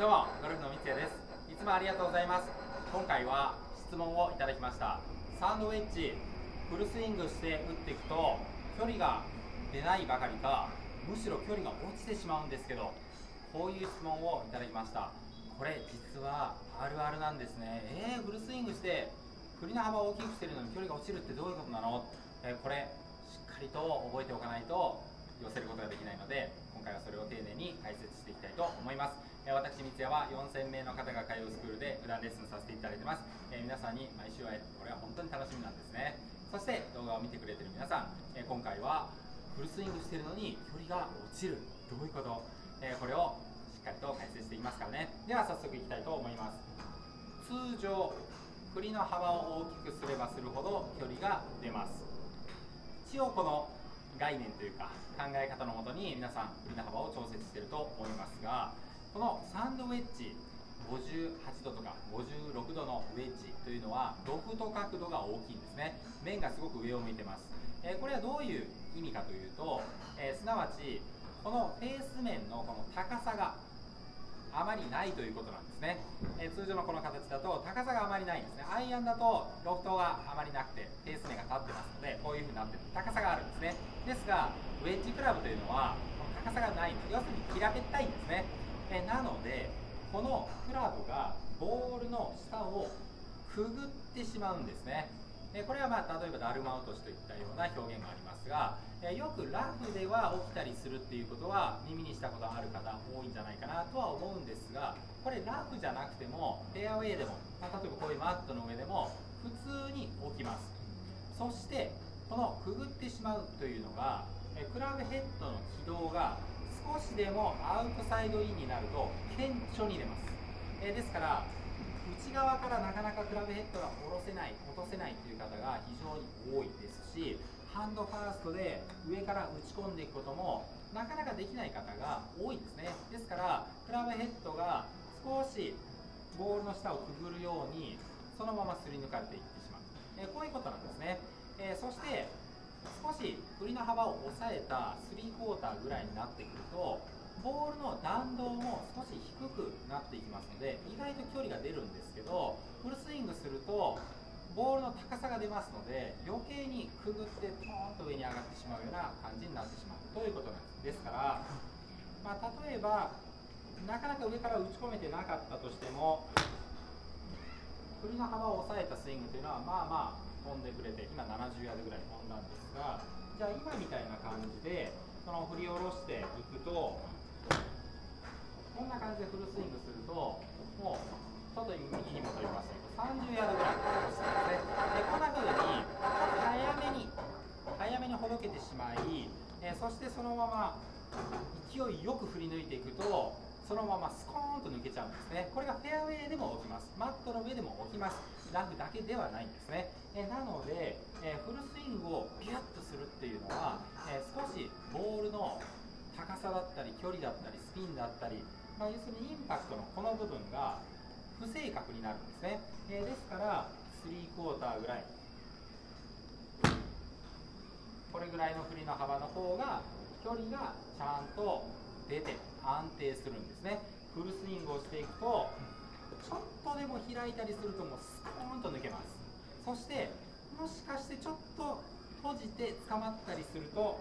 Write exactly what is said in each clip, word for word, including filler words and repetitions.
どうも、ゴルフの三谷です。いつもありがとうございます。今回は質問をいただきました。サンドウェッジ、フルスイングして打っていくと距離が出ないばかりか、むしろ距離が落ちてしまうんですけど、こういう質問をいただきました。これ実はあるあるなんですね。えー、フルスイングして振りの幅を大きくしてるのに距離が落ちるってどういうことなの？えー、これしっかりと覚えておかないと寄せることができないので、今回はそれを丁寧に解説していきたいと思います。えー、私、三谷はよんせんめいの方が通うスクールで普段レッスンさせていただいてます。えー、皆さんに毎週会える、これは本当に楽しみなんですね。そして動画を見てくれてる皆さん、えー、今回はフルスイングしてるのに距離が落ちる、どういうこと？えー、これをしっかりと解説していきますからね。では早速いきたいと思います。通常振りの幅を大きくすればするほど距離が出ます。一応この概念というか考え方のもとに皆さん振りの幅を調節していると思いますが、このサンドウェッジごじゅうはちどとかごじゅうろくどのウェッジというのはロフト角度が大きいんですね。面がすごく上を向いてます。えー、これはどういう意味かというと、えー、すなわちこのフェース面のこの高さがあまりないということなんですね。えー、通常のこの形だと高さがあまりないんですね。アイアンだとロフトがあまりなくてフェース面が立ってますので、こういう風になって高さがあるんですね。ですがウェッジクラブというのはこの高さがないので、要するに平べったいんですね。えー、なのでこのクラブがボールの下をくぐってしまうんですね。えこれはまあ例えばダルマ落としといったような表現がありますが、えよくラフでは起きたりするっていうことは耳にしたことある方多いんじゃないかなとは思うんですが、これラフじゃなくてもフェアウェイでも、まあ、例えばこういうマットの上でも普通に起きます。そしてこのくぐってしまうというのが、えクラブヘッドの軌道が少しでもアウトサイドインになると顕著に出ます。えですから内側からなかなかクラブヘッドが下ろせない、落とせないという方が非常に多いですし、ハンドファーストで上から打ち込んでいくこともなかなかできない方が多いんですね。ですからクラブヘッドが少しボールの下をくぐるようにそのまますり抜かれていってしまう、えこういうことなんですね。えそして少し振りの幅を抑えたスリークォーターぐらいになってくるとボールの弾道も少し低くなっていきますので、意外と距離が出るんですけど、フルスイングするとボールの高さが出ますので余計にくぐってトーンと上に上がってしまうような感じになってしまうということなんです。ですから、まあ、例えばなかなか上から打ち込めてなかったとしても振りの幅を抑えたスイングというのはまあまあ飛んでくれて、今ななじゅうヤードぐらい飛んだんですが、じゃあ今みたいな感じでその振り下ろしていくと、こんな感じでフルスイングするともうちょっと右にも飛びましたけどさんじゅうヤードぐらい落ちてますね。でこんな風に早めに早めにほどけてしまい、えそしてそのまま勢いよく振り抜いていくとそのままスコーンと抜けちゃうんですね。これがフェアウェイでも起きます。マットの上でも起きます。ラフだけではないんですね。えなので、えフルスイングをビュッとするっていうのは、え少しボールの高さだったり距離だったりスピンだったり、まあ、要するにインパクトのこの部分が不正確になるんですね。えー、ですからスリークォーターぐらい、これぐらいの振りの幅の方が距離がちゃんと出て安定するんですね。フルスイングをしていくとちょっとでも開いたりするともうスコーンと抜けます。そしてもしかしてちょっと閉じて捕まったりすると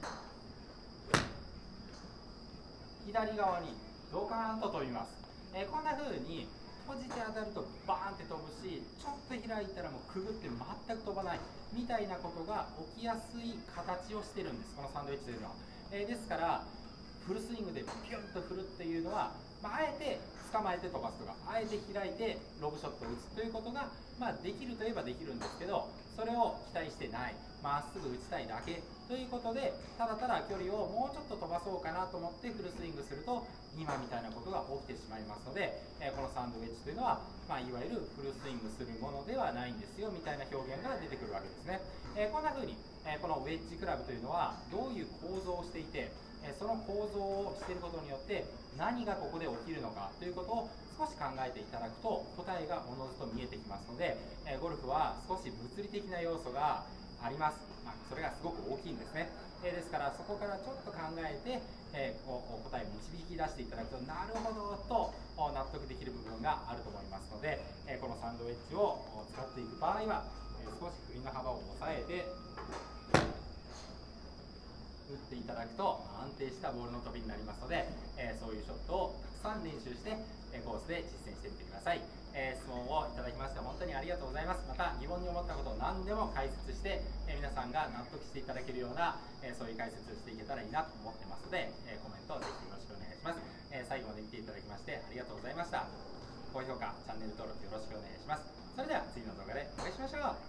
左側にドカーンと飛びます。えー、こんな風に閉じて当たるとバーンって飛ぶし、ちょっと開いたらもうくぐって全く飛ばないみたいなことが起きやすい形をしてるんです、このサンドウェッジというのは。えー、ですからフルスイングでピュッと振るっていうのは、まあ、あえて捕まえて飛ばすとか、あえて開いてロブショットを打つということが、まあ、できるといえばできるんですけど、それを期待してない、まっすぐ打ちたいだけということで、ただただ距離をもうちょっと飛ばそうかなと思ってフルスイングすると今みたいなことが起きてしまいますので、えこのサンドウェッジというのは、まあ、いわゆるフルスイングするものではないんですよみたいな表現が出てくるわけですね。えこんな風に、えこのウェッジクラブというのはどういう構造をしていて、その構造をしていることによって何がここで起きるのかということを少し考えていただくと答えがおのずと見えてきますので、ゴルフは少し物理的な要素があります。まあ、それがすごく大きいんですね。えー、ですからそこからちょっと考えて、えー、こう答えを導き出していただくと、なるほどと納得できる部分があると思いますので、えー、このサンドウェッジを使っていく場合は、えー、少し振りの幅を抑えて打っていただくと安定したボールの飛びになりますので、えー、そういうショットをたくさん練習して、えー、コースで実践してみてください。えー、質問をいただきまして本当にありがとうございます。また疑問に思ったことを何でも解説して、えー、皆さんが納得していただけるような、えー、そういう解説をしていけたらいいなと思ってますので、えー、コメントをぜひよろしくお願いします。えー、最後まで見ていただきましてありがとうございました。高評価、チャンネル登録よろしくお願いします。それでは次の動画でお会いしましょう。